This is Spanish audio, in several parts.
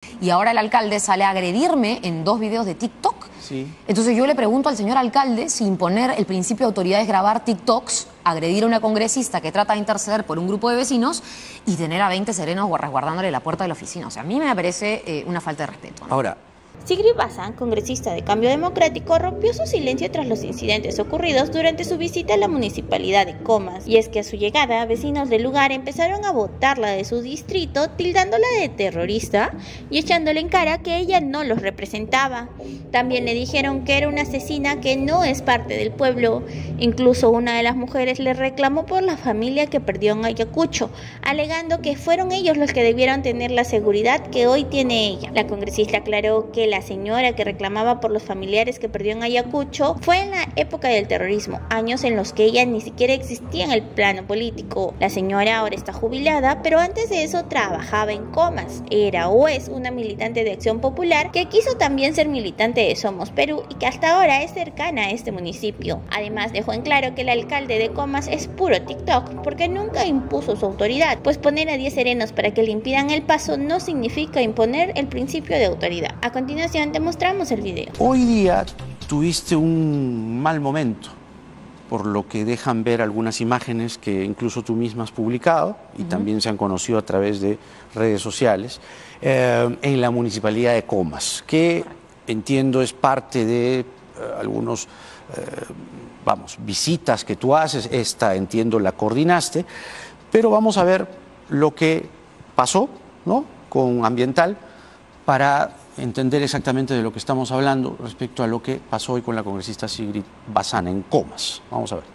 y ahora el alcalde sale a agredirme en 2 videos de TikTok. Sí. Entonces yo le pregunto al señor alcalde si imponer el principio de autoridad es grabar TikToks, agredir a una congresista que trata de interceder por un grupo de vecinos y tener a 20 serenos resguardándole la puerta de la oficina. O sea, a mí me parece una falta de respeto, ¿no? Ahora, Sigrid Bazán, congresista de Cambio Democrático, rompió su silencio tras los incidentes ocurridos durante su visita a la municipalidad de Comas. Y es que a su llegada, vecinos del lugar empezaron a botarla de su distrito, tildándola de terrorista y echándole en cara que ella no los representaba. También le dijeron que era una asesina que no es parte del pueblo. Incluso una de las mujeres le reclamó por la familia que perdió en Ayacucho, alegando que fueron ellos los que debieron tener la seguridad que hoy tiene ella. La congresista aclaró que la señora que reclamaba por los familiares que perdió en Ayacucho fue en la época del terrorismo, años en los que ella ni siquiera existía en el plano político. La señora ahora está jubilada, pero antes de eso trabajaba en Comas. Era o es una militante de Acción Popular que quiso también ser militante de Somos Perú y que hasta ahora es cercana a este municipio. Además dejó en claro que el alcalde de Comas es puro TikTok porque nunca impuso su autoridad, pues poner a 10 serenos para que le impidan el paso no significa imponer el principio de autoridad. A continuación te mostramos el video. hoy día tuviste un mal momento, por lo que dejan ver algunas imágenes que incluso tú misma has publicado y también se han conocido a través de redes sociales, en la municipalidad de Comas, que entiendo es parte de algunos, visitas que tú haces. Esta, entiendo, la coordinaste, pero vamos a ver lo que pasó, ¿no?, con Ambiental, para entender exactamente de lo que estamos hablando respecto a lo que pasó hoy con la congresista Sigrid Bazán en Comas. Vamos a ver.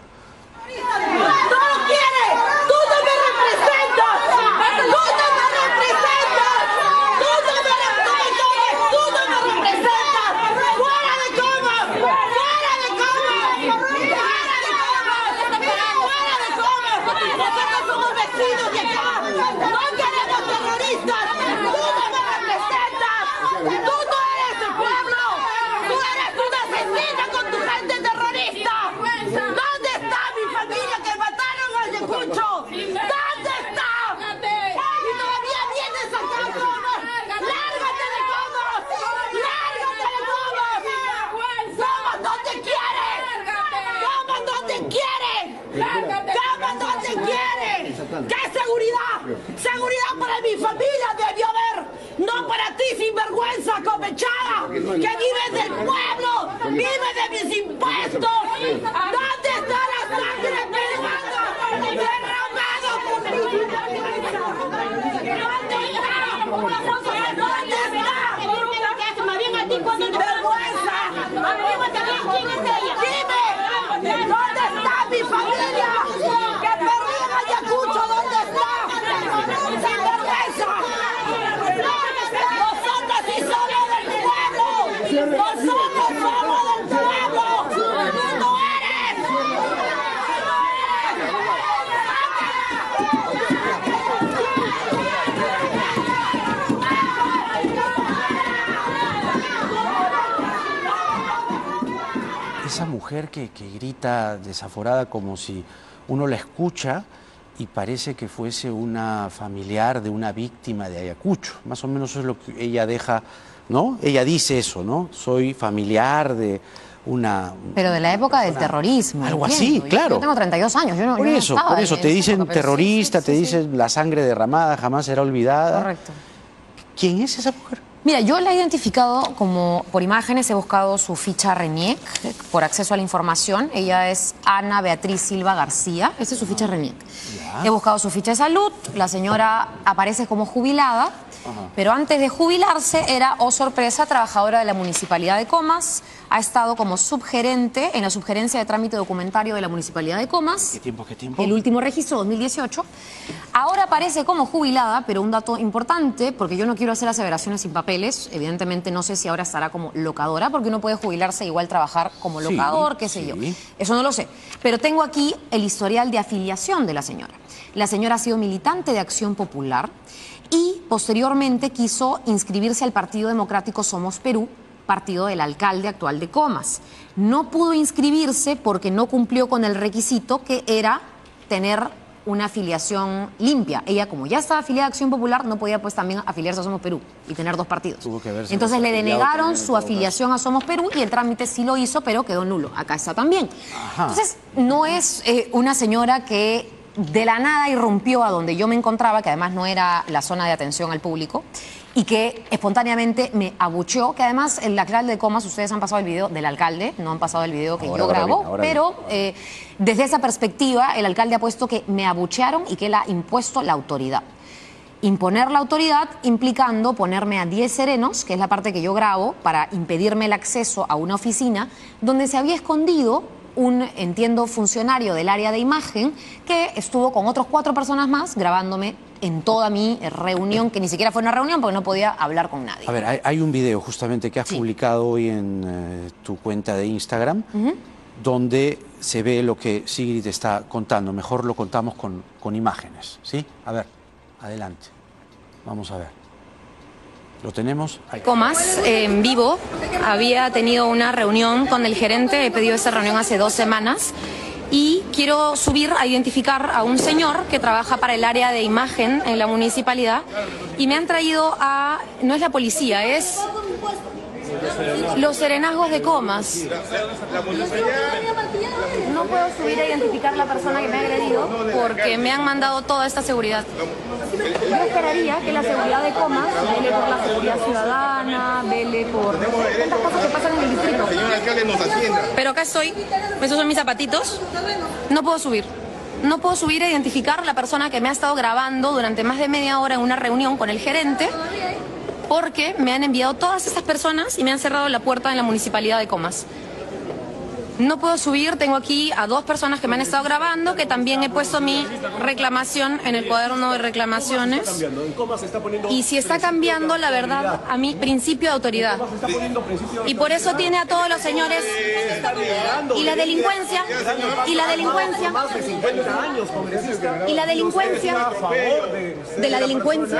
¿Qué seguridad? Seguridad para mi familia debió haber, no para ti, sinvergüenza, comechada, que vives del pueblo, vives de mis impuestos. ¿Dónde está la sangre peruana derramada por mi vida? ¿Dónde está? ¿Dónde está? Más bien a ti cuando te vergüenza. ¿Quién es ella? Dime, ¿dónde está mi familia? Que perdió en Ayacucho, ¿dónde está? ¡Sin vergüenza! Nosotros sí somos del pueblo. Nosotros somos del pueblo. ¡Tú no eres! Esa mujer que grita desaforada como si uno la escucha y parece que fuese una familiar de una víctima de Ayacucho. Más o menos eso es lo que ella deja, ¿no? Ella dice eso, ¿no? Soy familiar de una... Pero de la época del terrorismo. Algo así, claro. Yo tengo 32 años, yo no Por eso te dicen terrorista, te dicen la sangre derramada jamás será olvidada. Correcto. ¿Quién es esa mujer? Mira, yo la he identificado como por imágenes, he buscado su ficha RENIEC por acceso a la información. Ella es Ana Beatriz Silva García, esa es su ficha RENIEC. He buscado su ficha de salud, la señora aparece como jubilada, pero antes de jubilarse era, oh sorpresa, trabajadora de la Municipalidad de Comas, ha estado como subgerente en la subgerencia de trámite documentario de la Municipalidad de Comas. ¿Qué tiempo? El último registro, 2018. Ahora aparece como jubilada, pero un dato importante, porque yo no quiero hacer aseveraciones sin papeles, evidentemente no sé si ahora estará como locadora, porque uno puede jubilarse e igual trabajar como locador, qué sé yo. Eso no lo sé. Pero tengo aquí el historial de afiliación de la señora. La señora ha sido militante de Acción Popular y posteriormente quiso inscribirse al Partido Democrático Somos Perú, partido del alcalde actual de Comas. No pudo inscribirse porque no cumplió con el requisito que era tener una afiliación limpia. Ella, como ya estaba afiliada a Acción Popular, no podía pues también afiliarse a Somos Perú y tener dos partidos. Tuvo que verse Entonces le denegaron también, su afiliación a Somos Perú y el trámite sí lo hizo, pero quedó nulo. Acá está también. Ajá. Entonces, no es una señora que de la nada irrumpió a donde yo me encontraba, que además no era la zona de atención al público, y que espontáneamente me abucheó, que además el alcalde de Comas, ustedes han pasado el video del alcalde, no han pasado el video que yo grabo, pero desde esa perspectiva el alcalde ha puesto que me abuchearon y que él ha impuesto la autoridad. Imponer la autoridad implicando ponerme a 10 serenos, que es la parte que yo grabo, para impedirme el acceso a una oficina donde se había escondido un, entiendo, funcionario del área de imagen que estuvo con otros 4 personas más grabándome en toda mi reunión, que ni siquiera fue una reunión porque no podía hablar con nadie. A ver, hay un video justamente que has publicado hoy en tu cuenta de Instagram, donde se ve lo que Sigrid está contando. Mejor lo contamos con imágenes, ¿sí? A ver, adelante. Vamos a ver. ¿Lo tenemos? Ahí. Comas, en vivo, había tenido una reunión con el gerente, he pedido esa reunión hace 2 semanas y quiero subir a identificar a un señor que trabaja para el área de imagen en la municipalidad y me han traído a, no es la policía, es los serenazgos de Comas. No puedo subir a identificar a la persona que me ha agredido porque me han mandado toda esta seguridad. Yo esperaría que la seguridad de Comas vele por la seguridad ciudadana, vele por tantas cosas que pasan en el distrito. Señor alcalde, nos atienda. Pero acá estoy, esos son mis zapatitos, no puedo subir. No puedo subir a identificar a la persona que me ha estado grabando durante más de media hora en una reunión con el gerente porque me han enviado todas estas personas y me han cerrado la puerta en la municipalidad de Comas. No puedo subir, tengo aquí a 2 personas que me han estado grabando, que también he puesto mi reclamación en el cuaderno de reclamaciones. Y si está cambiando, la verdad, a mi principio de autoridad. Y por eso tiene a todos los señores. Y la delincuencia, y la delincuencia, y la delincuencia, de la delincuencia.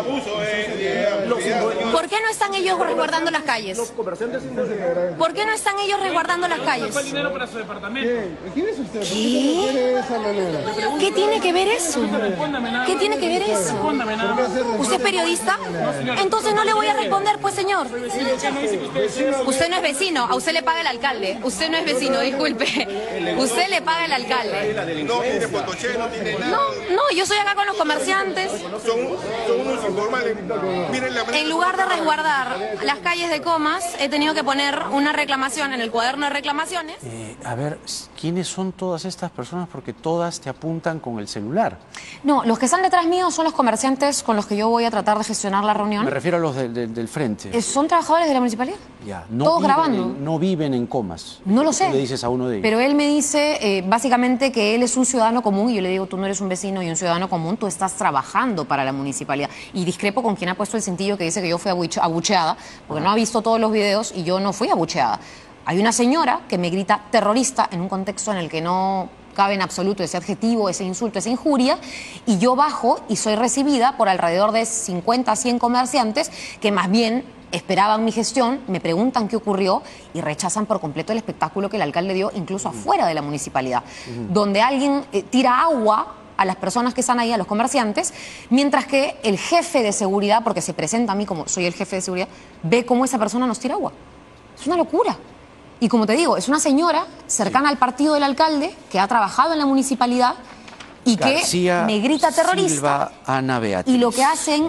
¿Por qué no están ellos resguardando las calles? ¿Por qué no están ellos resguardando las calles? Dinero para su departamento. ¿Quién es usted? ¿Qué? ¿Qué tiene que ver eso? ¿Qué tiene que ver eso? ¿Usted es periodista? Entonces no le voy a responder, pues, señor. Usted no es vecino, a usted le paga el alcalde. Usted no es vecino, disculpe. Usted le paga el alcalde. No tiene Potoché, no tiene nada. No, yo soy acá con los comerciantes. Son unos informales. Miren la En lugar de resguardar las calles de Comas, he tenido que poner una reclamación en el cuaderno de reclamaciones. A ver, ¿quiénes son todas estas personas? Porque todas te apuntan con el celular. No, los que están detrás mío son los comerciantes con los que yo voy a tratar de gestionar la reunión. Me refiero a los del frente. Son trabajadores de la municipalidad. Ya, Todos grabando. No viven en Comas. No lo sé. Tú le dices a uno de ellos. Pero él me dice básicamente que él es un ciudadano común y yo le digo, tú no eres un vecino y un ciudadano común, tú estás trabajando para la municipalidad. Y discrepo con quien ha puesto el cintillo que dice que yo fui abucheada, porque no ha visto todos los videos y yo no fui abucheada. Hay una señora que me grita terrorista en un contexto en el que no cabe en absoluto ese adjetivo, ese insulto, esa injuria, y yo bajo y soy recibida por alrededor de 50 a 100 comerciantes que más bien esperaban mi gestión, me preguntan qué ocurrió y rechazan por completo el espectáculo que el alcalde dio incluso afuera de la municipalidad, donde alguien tira agua a las personas que están ahí, a los comerciantes, mientras que el jefe de seguridad, porque se presenta a mí como soy el jefe de seguridad, ve cómo esa persona nos tira agua. Es una locura. Y como te digo, es una señora cercana al partido del alcalde que ha trabajado en la municipalidad y García, que me grita terrorista. Silva, Ana Beatriz. Y lo que hacen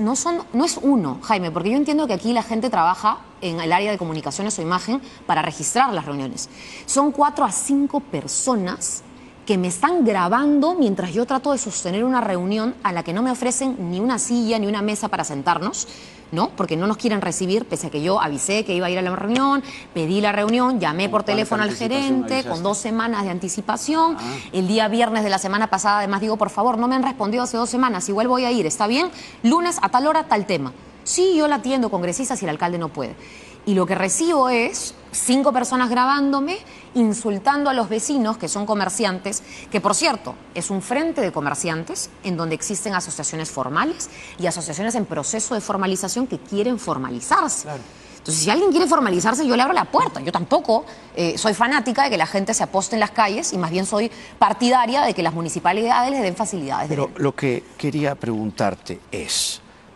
no es uno, Jaime, porque yo entiendo que aquí la gente trabaja en el área de comunicaciones o imagen para registrar las reuniones. Son 4 a 5 personas que me están grabando mientras yo trato de sostener una reunión a la que no me ofrecen ni una silla ni una mesa para sentarnos, ¿no? Porque no nos quieren recibir, pese a que yo avisé que iba a ir a la reunión, pedí la reunión, llamé por teléfono al gerente con 2 semanas de anticipación. El día viernes de la semana pasada, además, digo, por favor, no me han respondido hace 2 semanas, igual voy a ir, ¿está bien? Lunes a tal hora, tal tema. Sí, yo la atiendo, congresista, si el alcalde no puede. Y lo que recibo es 5 personas grabándome, insultando a los vecinos, que son comerciantes, que por cierto, es un frente de comerciantes en donde existen asociaciones formales y asociaciones en proceso de formalización que quieren formalizarse. Claro. Entonces, si alguien quiere formalizarse, yo le abro la puerta. Yo tampoco soy fanática de que la gente se aposte en las calles y más bien soy partidaria de que las municipalidades les den facilidades. Pero lo que quería preguntarte es,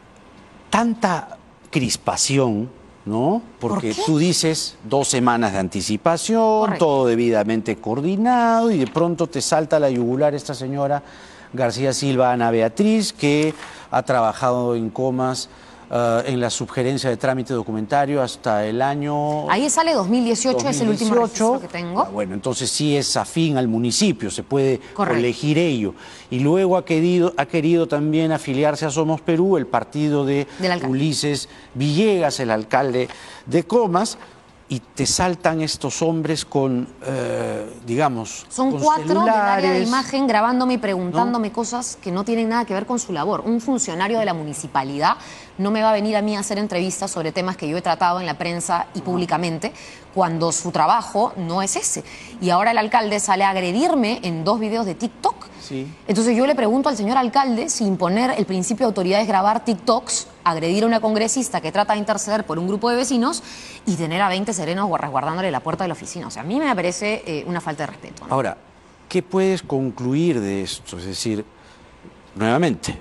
tanta crispación, ¿no? Porque tú dices 2 semanas de anticipación, Correcto. todo debidamente coordinado y de pronto te salta a la yugular esta señora García Silva Ana Beatriz, que ha trabajado en Comas en la sugerencia de trámite documentario hasta el año... Ahí sale 2018, es el último registro que tengo. Bueno, entonces sí es afín al municipio, se puede Correcto. elegir ello. Y luego ha querido también afiliarse a Somos Perú, el partido de Del alcalde. Ulises Villegas, el alcalde de Comas, y te saltan estos hombres con, digamos, Son con 4 del área de celulares. imagen grabándome y preguntándome cosas que no tienen nada que ver con su labor. Un funcionario de la municipalidad no me va a venir a mí a hacer entrevistas sobre temas que yo he tratado en la prensa y públicamente cuando su trabajo no es ese. Y ahora el alcalde sale a agredirme en 2 videos de TikTok. Sí. Entonces yo le pregunto al señor alcalde si imponer el principio de autoridad es grabar TikToks, agredir a una congresista que trata de interceder por un grupo de vecinos y tener a 20 serenos resguardándole la puerta de la oficina. O sea, a mí me parece una falta de respeto, ¿no? Ahora, ¿qué puedes concluir de esto? Es decir, nuevamente,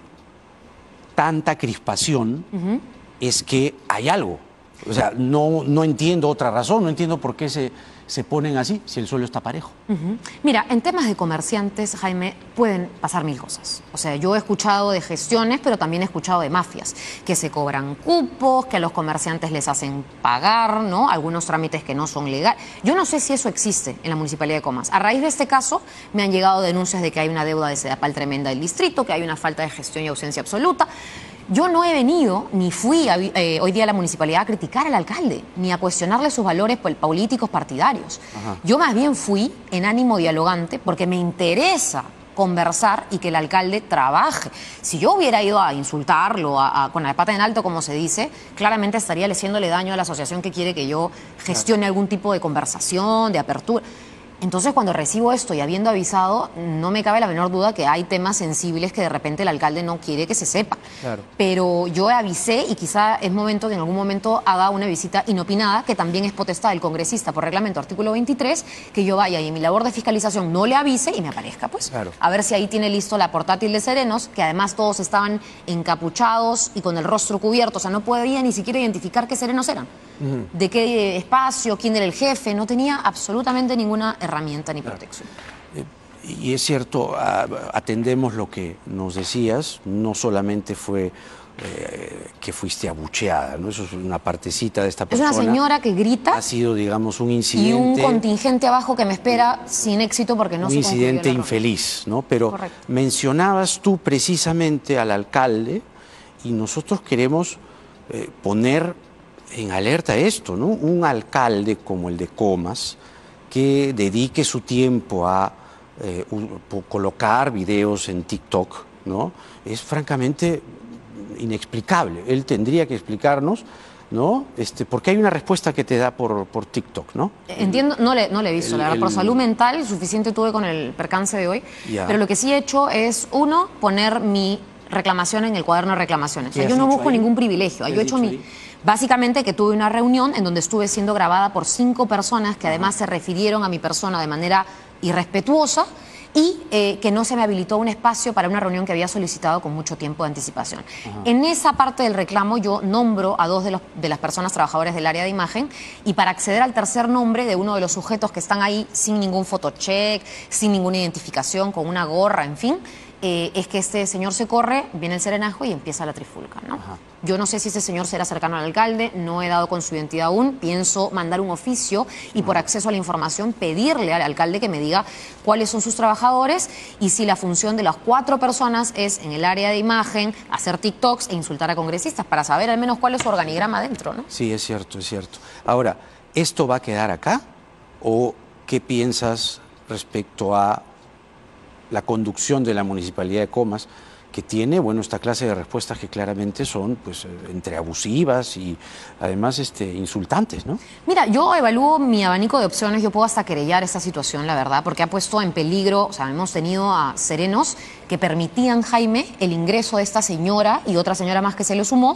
tanta crispación es que hay algo. O sea, no entiendo otra razón, no entiendo por qué se ponen así si el suelo está parejo. Mira, en temas de comerciantes, Jaime, pueden pasar 1000 cosas. O sea, yo he escuchado de gestiones, pero también he escuchado de mafias, que se cobran cupos, que a los comerciantes les hacen pagar, ¿no? Algunos trámites que no son legales. Yo no sé si eso existe en la Municipalidad de Comas. A raíz de este caso, me han llegado denuncias de que hay una deuda de Sedapal tremenda del distrito, que hay una falta de gestión y ausencia absoluta. Yo no he venido, ni fui hoy día a la municipalidad a criticar al alcalde, ni a cuestionarle sus valores políticos partidarios. Yo más bien fui en ánimo dialogante porque me interesa conversar y que el alcalde trabaje. Si yo hubiera ido a insultarlo, con la pata en alto, como se dice, claramente estaría haciéndole daño a la asociación que quiere que yo gestione algún tipo de conversación, de apertura. Entonces, cuando recibo esto y habiendo avisado, no me cabe la menor duda que hay temas sensibles que de repente el alcalde no quiere que se sepa. Claro. Pero yo avisé y quizá es momento que en algún momento haga una visita inopinada, que también es potestad del congresista por reglamento artículo 23, que yo vaya y en mi labor de fiscalización no le avise y me aparezca, pues. Claro. A ver si ahí tiene listo la portátil de serenos, que además todos estaban encapuchados y con el rostro cubierto. O sea, no podía ni siquiera identificar qué serenos eran. De qué espacio, quién era el jefe. No tenía absolutamente ninguna herramienta ni protección. Y es cierto, atendemos lo que nos decías, no solamente fue que fuiste abucheada, ¿no? Eso es una partecita de esta Es persona. una señora que grita Ha sido, digamos, un y incidente. un contingente abajo que me espera sin éxito porque no un se concluyó incidente la reunión. infeliz, ¿no? Pero Correcto. mencionabas tú precisamente al alcalde y nosotros queremos poner en alerta esto, ¿no? Un alcalde como el de Comas que dedique su tiempo a colocar videos en TikTok, ¿no? Es francamente inexplicable. Él tendría que explicarnos, ¿no? Porque hay una respuesta que te da por TikTok, ¿no? Entiendo, no le he visto, la verdad, por salud mental, suficiente tuve con el percance de hoy, Ya. pero lo que sí he hecho es, uno, poner mi reclamación en el cuaderno de reclamaciones. O sea, ¿Qué yo has no dicho busco ahí? ningún privilegio. ¿Qué Yo he has hecho dicho mi... ahí? Básicamente que tuve una reunión en donde estuve siendo grabada por 5 personas que además se refirieron a mi persona de manera irrespetuosa y que no se me habilitó un espacio para una reunión que había solicitado con mucho tiempo de anticipación. En esa parte del reclamo yo nombro a 2 de las personas trabajadoras del área de imagen y para acceder al tercer nombre de uno de los sujetos que están ahí sin ningún photocheck, sin ninguna identificación, con una gorra, en fin, es que este señor se corre, viene el serenajo y empieza la trifulca, ¿no? Yo no sé si ese señor será cercano al alcalde, no he dado con su identidad aún, pienso mandar un oficio y por acceso a la información pedirle al alcalde que me diga cuáles son sus trabajadores y si la función de las 4 personas es en el área de imagen hacer TikToks e insultar a congresistas para saber al menos cuál es su organigrama adentro, ¿no? Sí, es cierto, es cierto. Ahora, ¿esto va a quedar acá o qué piensas respecto a la conducción de la Municipalidad de Comas, que tiene, bueno, esta clase de respuestas que claramente son, pues, entre abusivas y además insultantes, ¿no? Mira, yo evalúo mi abanico de opciones, yo puedo hasta querellar esta situación, la verdad, porque ha puesto en peligro, o sea, hemos tenido a serenos que permitían, Jaime, el ingreso de esta señora y otra señora más que se le sumó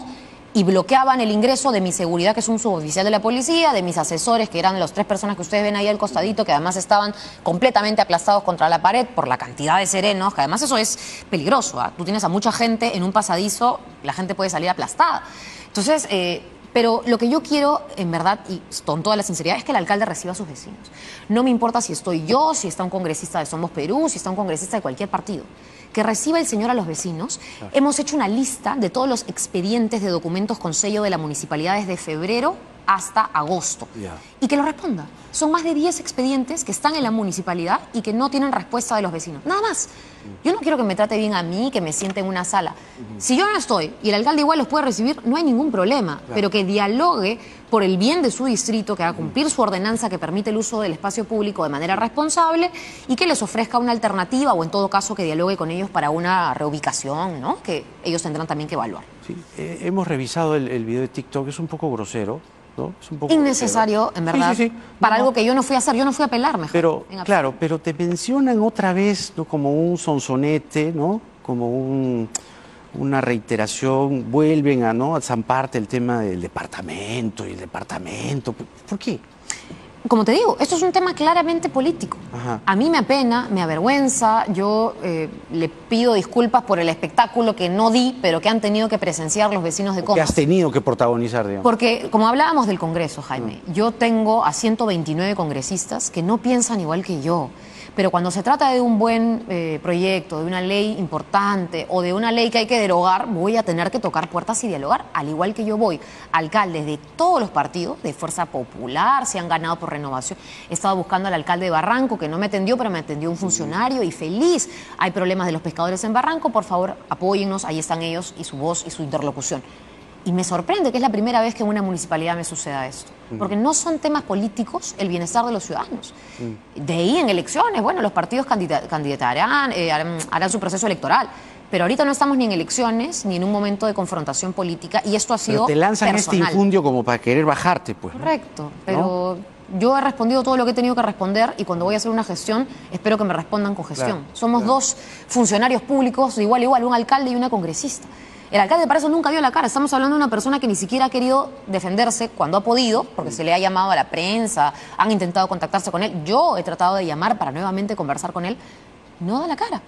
y bloqueaban el ingreso de mi seguridad, que es un suboficial de la policía, de mis asesores, que eran las 3 personas que ustedes ven ahí al costadito, que además estaban completamente aplastados contra la pared por la cantidad de serenos, que además eso es peligroso. Tú tienes a mucha gente en un pasadizo, la gente puede salir aplastada. Entonces, pero lo que yo quiero, en verdad, y con toda la sinceridad, es que el alcalde reciba a sus vecinos. No me importa si estoy yo, si está un congresista de Somos Perú, si está un congresista de cualquier partido. Que reciba el señor a los vecinos. Claro. Hemos hecho una lista de todos los expedientes de documentos con sello de la municipalidad desde febrero hasta agosto. Y que lo responda. Son más de 10 expedientes que están en la municipalidad y que no tienen respuesta de los vecinos. Nada más. Yo no quiero que me trate bien a mí, que me siente en una sala. Si yo no estoy y el alcalde igual los puede recibir, no hay ningún problema. Claro. Pero que dialogue por el bien de su distrito, que haga cumplir su ordenanza que permite el uso del espacio público de manera responsable y que les ofrezca una alternativa o en todo caso que dialogue con ellos para una reubicación, ¿no? Que ellos tendrán también que evaluar. Sí, hemos revisado el video de TikTok, es un poco grosero. ¿No? Es un poco innecesario, grosero. En verdad, sí. Para algo que yo no fui a hacer, yo no fui a apelar mejor. Pero, claro, pero te mencionan otra vez, ¿no? Como un sonsonete, ¿no? Como una reiteración, vuelven a, ¿no? a zamparte el tema del departamento y el departamento. ¿Por qué? Como te digo, esto es un tema claramente político. Ajá. A mí me apena, me avergüenza, yo le pido disculpas por el espectáculo que no di, pero que han tenido que presenciar los vecinos de Comas. Que has tenido que protagonizar, digamos. Porque, como hablábamos del Congreso, Jaime, yo tengo a 129 congresistas que no piensan igual que yo. Pero cuando se trata de un buen proyecto, de una ley importante o de una ley que hay que derogar, voy a tener que tocar puertas y dialogar, al igual que yo voy. Alcaldes de todos los partidos, de Fuerza Popular, se han ganado por Renovación. He estado buscando al alcalde de Barranco, que no me atendió, pero me atendió un funcionario y feliz. Hay problemas de los pescadores en Barranco, por favor, apóyennos, ahí están ellos y su voz y su interlocución. Y me sorprende que es la primera vez que en una municipalidad me suceda esto. Porque no son temas políticos el bienestar de los ciudadanos. De ahí en elecciones, bueno, los partidos candidatarán, harán su proceso electoral. Pero ahorita no estamos ni en elecciones, ni en un momento de confrontación política, y esto ha sido pero te lanzan personal. Este infundio como para querer bajarte, pues. Correcto, pero yo he respondido todo lo que he tenido que responder y cuando voy a hacer una gestión, espero que me respondan con gestión. Claro, Somos dos funcionarios públicos, de igual a igual, un alcalde y una congresista. El alcalde para eso nunca dio la cara. Estamos hablando de una persona que ni siquiera ha querido defenderse cuando ha podido, porque se le ha llamado a la prensa, han intentado contactarse con él. Yo he tratado de llamar para nuevamente conversar con él. No da la cara.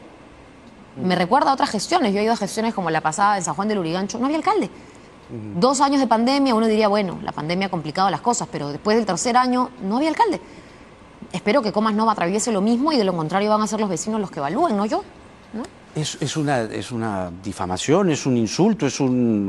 Me recuerda a otras gestiones. Yo he ido a gestiones como la pasada en San Juan del Lurigancho. No había alcalde. 2 años de pandemia, uno diría, bueno, la pandemia ha complicado las cosas, pero después del 3er año no había alcalde. Espero que Comas Nova atraviese lo mismo y de lo contrario van a ser los vecinos los que evalúen, no yo, ¿no? Es una difamación, es un insulto, es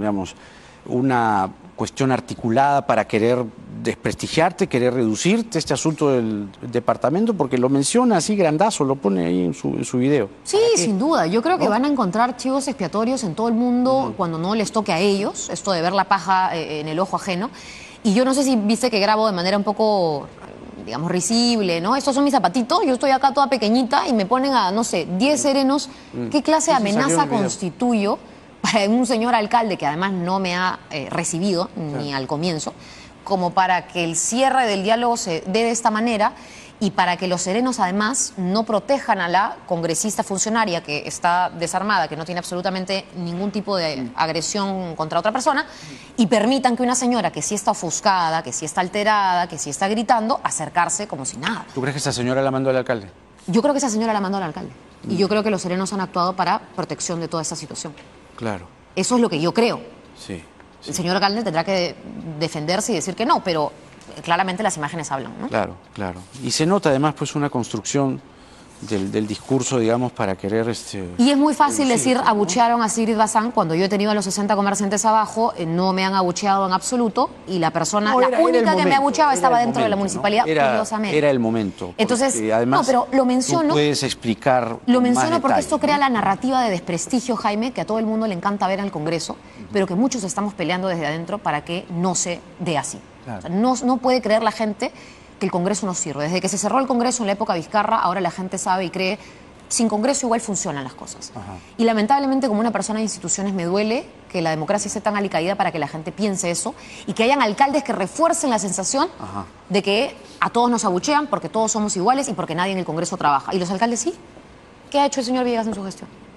una cuestión articulada para querer desprestigiarte, querer reducirte este asunto del departamento, porque lo menciona así grandazo, lo pone ahí en su video. Sí, sin duda. Yo creo que van a encontrar chivos expiatorios en todo el mundo cuando no les toque a ellos, esto de ver la paja en el ojo ajeno. Y yo no sé si viste que grabo de manera un poco, digamos, risible, ¿no? Estos son mis zapatitos, yo estoy acá toda pequeñita y me ponen a, no sé, 10 serenos. ¿Qué clase de amenaza constituyo para un señor alcalde que además no me ha recibido ni al comienzo, como para que el cierre del diálogo se dé de esta manera y para que los serenos además no protejan a la congresista funcionaria que está desarmada, que no tiene absolutamente ningún tipo de agresión contra otra persona, y permitan que una señora que sí está ofuscada, que sí está alterada, que sí está gritando, acercarse como si nada. ¿Tú crees que esa señora la mandó al alcalde? Yo creo que esa señora la mandó al alcalde. Y yo creo que los serenos han actuado para protección de toda esta situación. Claro. Eso es lo que yo creo. Sí. El señor alcalde tendrá que defenderse y decir que no, pero claramente las imágenes hablan, ¿no? Claro, claro. Y se nota además pues una construcción del discurso, digamos, para querer... Y es muy fácil decir, ¿no? Abuchearon a Sigrid Bazán, cuando yo he tenido a los 60 comerciantes abajo, no me han abucheado en absoluto, y la persona, la única que me abucheaba estaba dentro de la municipalidad, curiosamente. Era el momento. Entonces, además, no, pero lo menciono... Tú puedes explicar Lo menciono más porque detalle, esto crea la narrativa de desprestigio, Jaime, que a todo el mundo le encanta ver en el Congreso, pero que muchos estamos peleando desde adentro para que no se dé así. Claro. O sea, no puede creer la gente que el Congreso no sirve. Desde que se cerró el Congreso en la época Vizcarra, ahora la gente sabe y cree, sin Congreso igual funcionan las cosas. Ajá. Y lamentablemente, como una persona de instituciones, me duele que la democracia esté tan alicaída para que la gente piense eso y que hayan alcaldes que refuercen la sensación de que a todos nos abuchean porque todos somos iguales y porque nadie en el Congreso trabaja. ¿Y los alcaldes sí? ¿Qué ha hecho el señor Villegas en su gestión?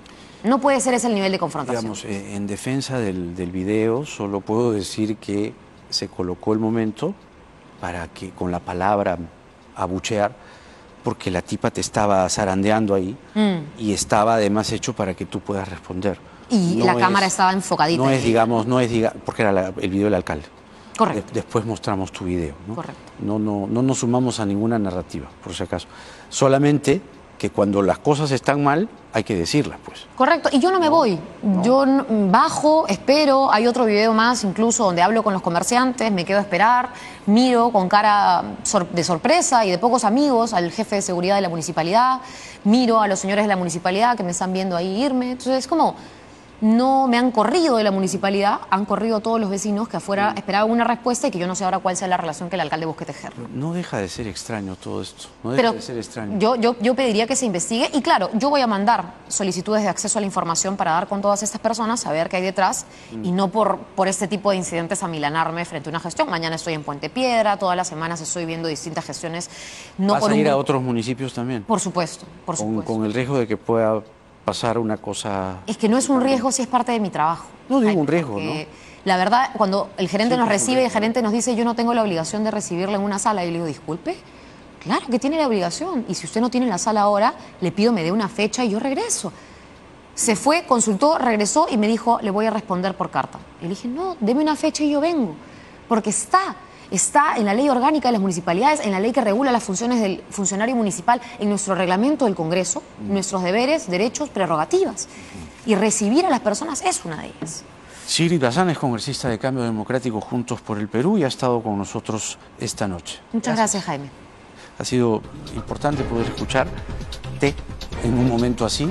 No puede ser ese el nivel de confrontación. Digamos, en defensa del video, solo puedo decir que se colocó el momento para que con la palabra abuchear, porque la tipa te estaba zarandeando ahí y estaba además hecho para que tú puedas responder. Y No la es- cámara estaba enfocadita. No en es, ella. digamos, porque era el video del alcalde. Correcto. Después mostramos tu video, ¿no? Correcto. No nos sumamos a ninguna narrativa, por si acaso. Solamente que cuando las cosas están mal, hay que decirlas, pues. Correcto, y yo no me voy. Yo bajo, espero, hay otro video más incluso donde hablo con los comerciantes, me quedo a esperar, miro con cara de sorpresa y de pocos amigos al jefe de seguridad de la municipalidad, miro a los señores de la municipalidad que me están viendo ahí irme. Entonces es como, no me han corrido de la municipalidad, han corrido todos los vecinos que afuera esperaban una respuesta y que yo no sé ahora cuál sea la relación que el alcalde busque tejer. No deja de ser extraño todo esto. No deja Pero de ser extraño. yo pediría que se investigue y claro, yo voy a mandar solicitudes de acceso a la información para dar con todas estas personas, saber qué hay detrás y no por este tipo de incidentes amilanarme frente a una gestión. Mañana estoy en Puente Piedra, todas las semanas estoy viendo distintas gestiones. No ¿Vas por a ir un- a otros municipios también? Por supuesto, por supuesto. Con el riesgo de que pueda pasar una cosa... Es que no es un riesgo si es parte de mi trabajo. No digo Ay, un riesgo, porque La verdad, cuando el gerente nos Siempre es un recibe y el riesgo. gerente nos dice yo no tengo la obligación de recibirle en una sala, y yo le digo, disculpe, claro que tiene la obligación. Y si usted no tiene la sala ahora, le pido me dé una fecha y yo regreso. Se fue, consultó, regresó y me dijo, le voy a responder por carta. Y le dije, no, deme una fecha y yo vengo. Porque está en la ley orgánica de las municipalidades, en la ley que regula las funciones del funcionario municipal, en nuestro reglamento del Congreso, nuestros deberes, derechos, prerrogativas. Y recibir a las personas es una de ellas. Sigrid Bazán es congresista de Cambio Democrático Juntos por el Perú y ha estado con nosotros esta noche. Muchas gracias, Jaime. Ha sido importante poder escucharte en un momento así,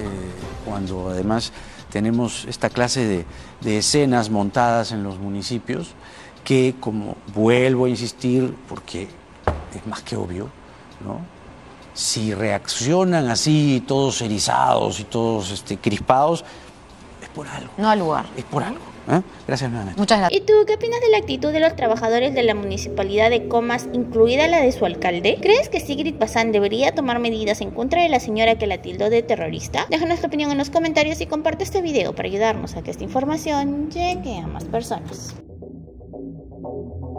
cuando además tenemos esta clase de escenas montadas en los municipios que, como vuelvo a insistir, porque es más que obvio, ¿no? Si reaccionan así, todos erizados y todos crispados, es por algo. No al lugar. Es por algo. ¿Eh? Gracias nuevamente. Muchas gracias. ¿Y tú qué opinas de la actitud de los trabajadores de la municipalidad de Comas, incluida la de su alcalde? ¿Crees que Sigrid Bazán debería tomar medidas en contra de la señora que la tildó de terrorista? Déjanos tu opinión en los comentarios y comparte este video para ayudarnos a que esta información llegue a más personas.